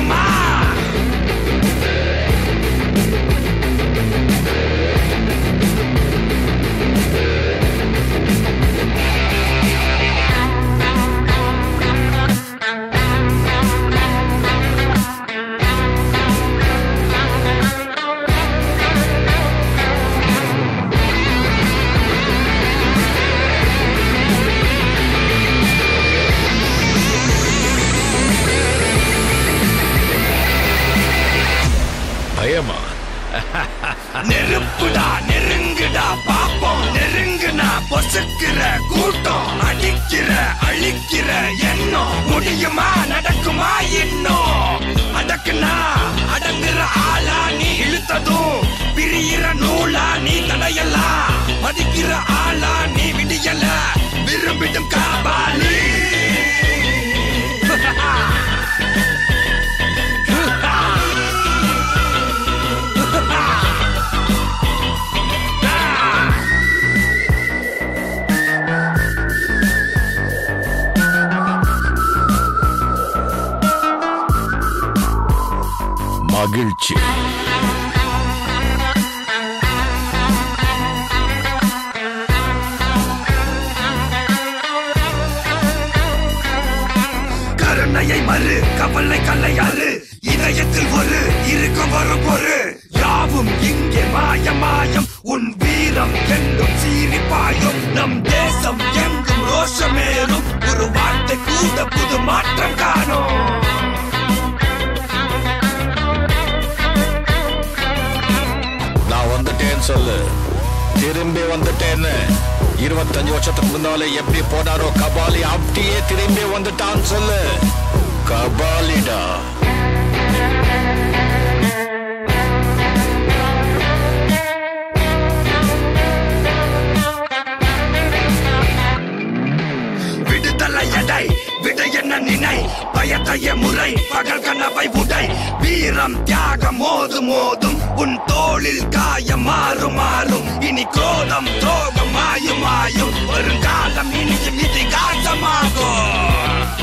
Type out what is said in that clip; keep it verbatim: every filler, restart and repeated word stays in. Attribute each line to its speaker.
Speaker 1: முடியுமா?
Speaker 2: பயமா?
Speaker 1: நெருப்புடா நெருங்குடா பாப்போம், நெருங்குனா பொசுக்கிற கூட்டம், அடிக்கிற அழிக்கிற எண்ணம் முடியுமா நடக்குமா இன்னும்? அடக்குனா அடங்குற ஆளா நீ, இழுத்ததும் பிரியிற நூலா நீ, தடையெல்லாம் மதிக்கிற ஆளா நீ, விடியல விரும்பிடும் காபாலி.
Speaker 2: மகிழ்ச்சி.
Speaker 1: கருணையை மறு கவலை கல்லையாறு, இதயத்தில் ஒரு இருக்கும் வரும் பொரு, யாவும் இங்கே மாயம் மாயம், உன் வீரம் என்றும் சீரிப்பாயும், நம் தேசம் எங்கும் ரோஷமேறும், ஒரு வார்த்தை கூட புது மாற்றம் காணும்.
Speaker 2: நான் வந்துட்டேன்னு சொல்லு, திரும்பி வந்துட்டேன்னு. இருபத்தஞ்சு வருஷத்துக்கு முன்னால எப்படி போனாரோ கபாலி, அப்படியே திரும்பி வந்துட்டான்னு சொல்லு. கபாலிடா.
Speaker 1: விடுதலை எடை விட என்ன நினை, பயத்தைய முறை பகல் கனவை உடை, வீரம் தியாகம் மோதும் மோதும், உன் தோளில் காயம் மாறும் மாறும், இனி கோலம் துரோகம் மாயும் மாயும், வருங்காலம் இனியும் இதிகாசமாகும்.